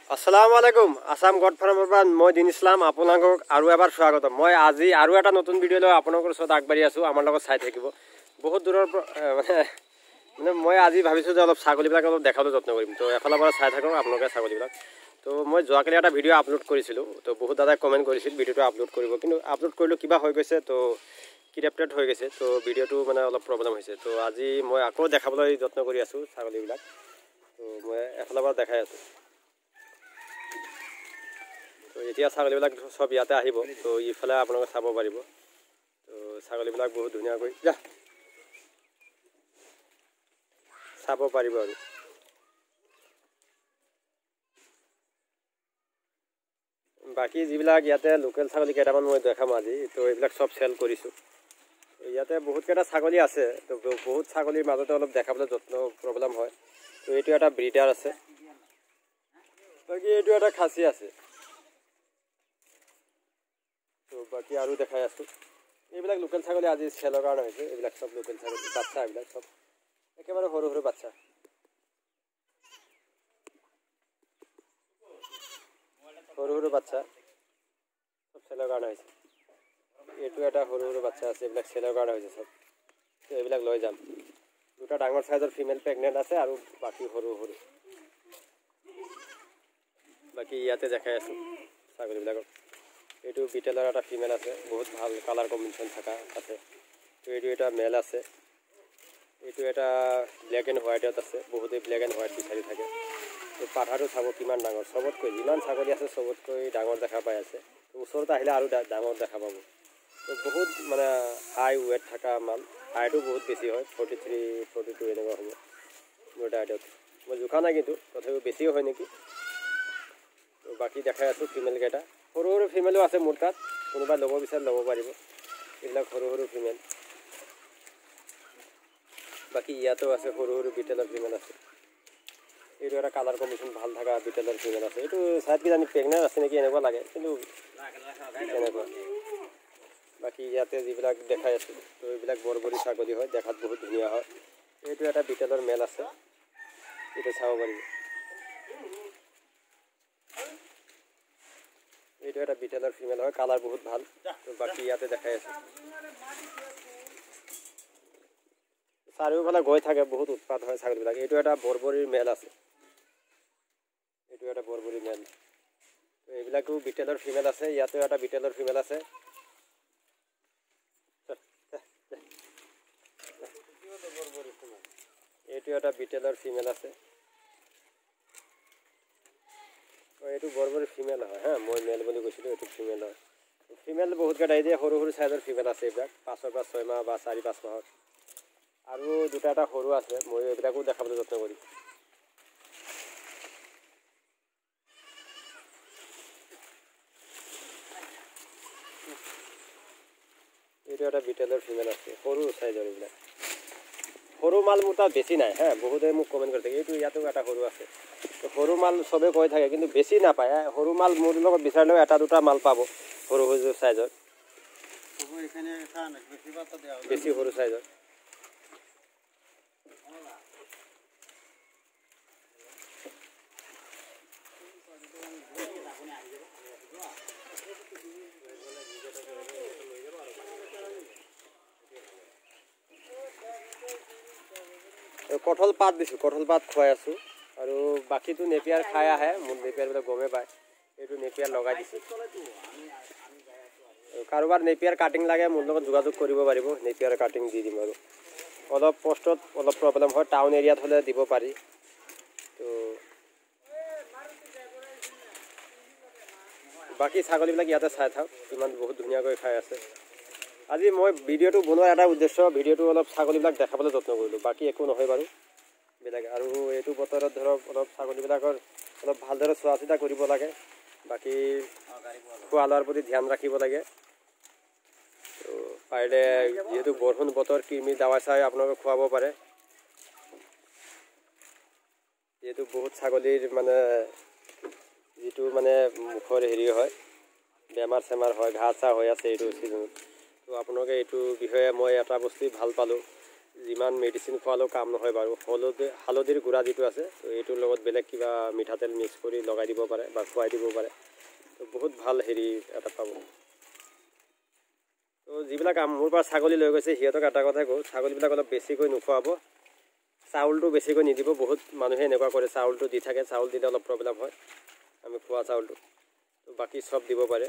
আসসালামু আলাইকুম আসাম গড ফাৰ্মৰ পৰা মই দিন ইছলাম আপোনালোকক আৰু এবাৰ স্বাগতম। মই আজি আৰু এটা নতুন ভিডিঅ' লৈ আপোনালোকৰ ওচৰত আগবাঢ়ি আছোঁ। আমাৰ লগত চাই থাকিব। বহুত দূৰৰ মানে মই আজি ভাবিছোঁ যে অলপ ছাগলীবিলাক অলপ দেখাবলৈ যত্ন কৰিম। তো এফালৰ পৰা চাই থাকক আপোনালোকে ছাগলীবিলাক। তো মই যোৱাকালি এটা ভিডিঅ' আপলোড কৰিছিলোঁ। তো বহুত দাদাই কমেণ্ট কৰিছিল ভিডিঅ'টো আপলোড কৰিব, কিন্তু আপলোড কৰিলোঁ কিবা হৈ গৈছে, তো কিডাপ্টেড হৈ গৈছে। তো ভিডিঅ'টো মানে অলপ প্ৰব্লেম হৈছে। তো আজি মই আকৌ দেখাবলৈ যত্ন কৰি আছোঁ ছাগলীবিলাক। তো মই এফালৰ পৰা দেখাই আছোঁ। তো এতিয়া ছাগলীবিলাক সব ইয়াতে আহিব। তো ইফালে আপোনালোকে চাব পাৰিব। তো ছাগলীবিলাক বহুত ধুনীয়াকৈ চাব পাৰিব আৰু বাকী যিবিলাক ইয়াতে লোকেল ছাগলী কেইটামান মই দেখাম আজি। তো এইবিলাক চব চেল কৰিছোঁ। ইয়াতে বহুতকেইটা ছাগলী আছে। তো বহুত ছাগলীৰ মাজতে অলপ দেখাবলৈ যত্ন প্ৰব্লেম হয়। তো এইটো এটা ব্ৰিডাৰ আছে, বাকী এইটো এটা খাচী আছে। তো বাকী আৰু দেখাই আছোঁ। এইবিলাক লোকেল ছাগলী আজি চেলৰ কাৰণে হৈছে। এইবিলাক চব লোকেল ছাগলী বাচ্চা, এইবিলাক চব একেবাৰে সৰু সৰু বাচ্চা। সৰু সৰু বাচ্চা চব চেলৰ কাৰণে হৈছে। এইটো এটা সৰু সৰু বাচ্চা আছে, এইবিলাক চেলৰ কাৰণে হৈছে চব। তো এইবিলাক লৈ যাম। দুটা ডাঙৰ চাইজৰ ফিমেল প্ৰেগনেণ্ট আছে আৰু বাকী সৰু সৰু। বাকী ইয়াতে দেখাই আছোঁ ছাগলীবিলাকক। এইটো বিটেলৰ এটা ফিমেল আছে, বহুত ভাল কালাৰ কম্বিনেশ্যন থকা আছে। তো এইটো এটা মেল আছে। এইটো এটা ব্লেক এণ্ড হোৱাইটত আছে। বহুতেই ব্লেক এণ্ড হোৱাইট বিচাৰি থাকে। তো পাঠাটো চাব কিমান ডাঙৰ, চবতকৈ যিমান ছাগলী আছে চবতকৈ ডাঙৰ দেখা পাই আছে। তো ওচৰত আহিলে আৰু ডাঙৰ দেখা পাব। তো বহুত মানে হাই ৱেট থকা মাল, হাইটো বহুত বেছি হয়, 43, 42 এনেকুৱা হ'ব মোৰ ডাইটত। মই জোখা নাই কিন্তু তথাপিও বেছিও হয় নেকি। তো বাকী দেখাই আছোঁ ফিমেলকেইটা। সৰু সৰু ফিমেলো আছে মোৰ তাত, কোনোবাই ল'ব বিচাৰে ল'ব পাৰিব। এইবিলাক সৰু সৰু ফিমেল। বাকী ইয়াতো আছে সৰু সৰু বিটেলৰ ফিমেল আছে। এইটো এটা কালাৰ কম্বিনেশ্যন ভাল থকা বিটেলৰ ফিমেল আছে। এইটো চাই কিজানি প্ৰেগনেণ্ট আছে নেকি এনেকুৱা লাগে, কিন্তু তেনেকুৱা। বাকী ইয়াতে যিবিলাক দেখাই আছোঁ, তো এইবিলাক বৰবৰী ছাগলী হয়, দেখাত বহুত ধুনীয়া হয়। এইটো এটা বিটেলৰ মেল আছে, এইটো চাব পাৰিব। এইটো এটা বিটেলৰ ফিমেল হয়, কালাৰ বহুত ভাল। তো বাকী ইয়াতে দেখাই আছোঁ। চাৰিওফালে গৈ থাকে, বহুত উৎপাত হয় ছাগলীবিলাক। এইটো এটা বৰবৰীৰ মেল আছে, এইটো এটা বৰবৰী মেল। তো এইবিলাকো বিটেলৰ ফিমেল আছে। ইয়াতেও এটা বিটেলৰ ফিমেল আছে। এইটো এটা বিটেলৰ ফিমেল আছে। এইটো বৰবৰী ফিমেল হয় হা, মই মেল বুলি কৈছিলোঁ, এইটো ফিমেল হয়। ফিমেল বহুতকেইটা দিয়ে, সৰু সৰু চাইজৰ ফিমেল আছে। এইবিলাক 5 পৰা 6 মাহ বা 4-5 মাহৰ। আৰু দুটা এটা সৰু আছে, মই এইবিলাকো দেখাবলৈ যত্ন কৰিম। এইটো এটা বিটেলৰ ফিমেল আছে, সৰু চাইজৰ। এইবিলাক সৰু মাল মোৰ তাত বেছি নাই হা, বহুতে মোক কমেণ্ট কৰি থাকে। এইটো ইয়াতো এটা সৰু আছে। তো সৰু মাল চবেই কৈ থাকে, কিন্তু বেছি নাপায়। সৰু মাল মোৰ লগত বিচাৰিলেও এটা দুটা মাল পাব সৰু সৰু চাইজৰ, বেছি সৰু চাইজৰ। কঁঠাল পাত দিছোঁ, কঁঠাল পাত খুৱাই আছোঁ। আৰু বাকীটো নেপিয়াৰ খাই আহে, মোৰ নেপিয়াৰবিলাক গমেই পায়। এইটো নেপিয়াৰ লগাই দিছোঁ। কাৰোবাৰ নেপিয়াৰ কাটিং লাগে মোৰ লগত যোগাযোগ কৰিব পাৰিব, নেপিয়াৰ কাটিং দি দিম। আৰু অলপ পোষ্টত অলপ প্ৰব্লেম হয়, টাউন এৰিয়াত হ'লে দিব পাৰি। তো বাকী ছাগলীবিলাক ইয়াতে চাই থাকক, কিমান বহুত ধুনীয়াকৈ খাই আছে। আজি মই ভিডিঅ'টো বনোৱাৰ এটা উদ্দেশ্য, ভিডিঅ'টো অলপ ছাগলীবিলাক দেখাবলৈ যত্ন কৰিলোঁ, বাকী একো নহয় বাৰু বেলেগ। আৰু এইটো বতৰত ধৰক অলপ ছাগলীবিলাকৰ অলপ ভালদৰে চোৱা চিতা কৰিব লাগে। বাকী খোৱা লোৱাৰ প্ৰতি ধ্যান ৰাখিব লাগে। তো পাৰিলে যিহেতু বৰষুণ বতৰ, কৃমি দাৱাই চাই আপোনালোকে খুৱাব পাৰে। যিহেতু বহুত ছাগলীৰ মানে যিটো মানে মুখৰ হেৰি হয়, বেমাৰ চেমাৰ হয়, ঘাঁ চাহ হৈ আছে এইটো ছিজনত। তো আপোনালোকে এইটো বিষয়ে মই এটা বস্তুৱেই ভাল পালোঁ যিমান মেডিচিন খোৱালেও কাম নহয় বাৰু। হালধিৰ গুড়া যিটো আছে তো এইটোৰ লগত বেলেগ কিবা মিঠাতেল মিক্স কৰি লগাই দিব পাৰে বা খুৱাই দিব পাৰে। তো বহুত ভাল হেৰি এটা পাব। তো যিবিলাক মোৰ পৰা ছাগলী লৈ গৈছে সিহঁতক এটা কথাই কওঁ, ছাগলীবিলাক অলপ বেছিকৈ নোখোৱাব, চাউলটো বেছিকৈ নিদিব। বহুত মানুহে এনেকুৱা কৰে, চাউলটো দি থাকে, চাউল দিলে অলপ প্ৰব্লেম হয় আমি খোৱা চাউলটো। তো বাকী চব দিব পাৰে।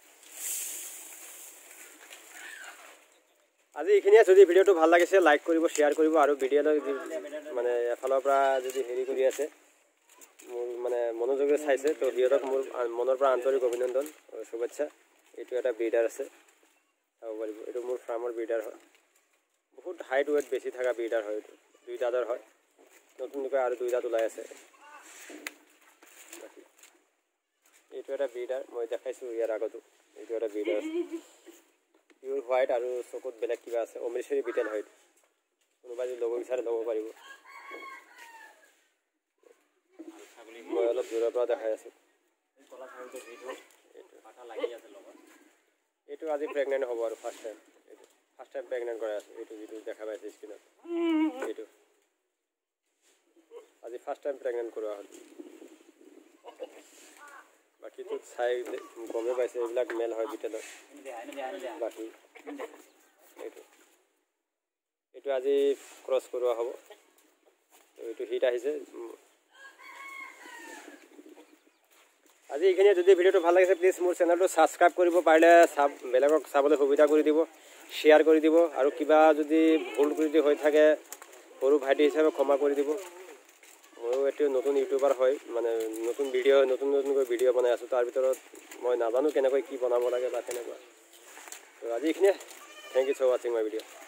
আজি এইখিনিয়ে। যদি ভিডিঅ'টো ভাল লাগিছে লাইক কৰিব, শ্বেয়াৰ কৰিব, আৰু ভিডিঅ'লৈ মানে এফালৰ পৰা যদি হেৰি কৰি আছে মোৰ মানে মনোযোগেৰে চাইছে তো সিহঁতক মোৰ মনৰ পৰা আন্তৰিক অভিনন্দন আৰু শুভেচ্ছা। এইটো এটা ব্ৰিডাৰ আছে, চাব পাৰিব। এইটো মোৰ ফাৰ্মৰ ব্ৰিডাৰ হয়, বহুত হাইট ৱেট বেছি থকা ব্ৰিডাৰ হয়। এইটো 2 দাঁতৰ হয়, নতুনকৈ আৰু 2 দাঁত ওলাই আছে। এইটো এটা ব্ৰিডাৰ, মই দেখাইছোঁ ইয়াৰ আগতো। এইটো এটা ব্ৰিডাৰ আছে, পিয়ৰ হোৱাইট আৰু চকুত বেলেগ কিবা আছে। অমৃতসৰী বিটেল হয়। কোনোবাই যদি ল'ব বিচাৰে ল'ব পাৰিব। মই অলপ দূৰৰ পৰা দেখাই আছোঁ। এইটো আজি প্ৰেগনেণ্ট হ'ব আৰু ফাৰ্ষ্ট টাইম প্ৰেগনেণ্ট কৰাই আছোঁ। এইটো যিটো দেখা পাইছে স্ক্ৰীণত, এইটো আজি ফাৰ্ষ্ট টাইম প্ৰেগনেণ্ট কৰোৱা হ'ল। বাকীটো চাই গমেই পাইছে এইবিলাক মেল হয় বিটেলৰ। বাকী এইটো আজি ক্ৰছ কৰোৱা হ'ব। এইটো হিট আহিছে আজি এইখিনিয়ে। যদি ভিডিঅ'টো ভাল লাগিছে প্লিজ মোৰ চেনেলটো ছাবস্ক্ৰাইব কৰিব, পাৰিলে বেলেগক চাবলৈ সুবিধা কৰি দিব, শ্বেয়াৰ কৰি দিব, আৰু কিবা যদি ভুল যদি হৈ থাকে সৰু ভাইটি হিচাপে ক্ষমা কৰি দিব। ময়ো এইটো নতুন ইউটিউবাৰ হয়, মানে নতুনকৈ ভিডিঅ' বনাই আছোঁ। তাৰ ভিতৰত মই নাজানো কেনেকৈ কি বনাব লাগে বা কেনেকুৱা। তো আজি এইখিনিয়ে। থেংক ইউ ফৰ ৱাচিং মাই ভিডিঅ'।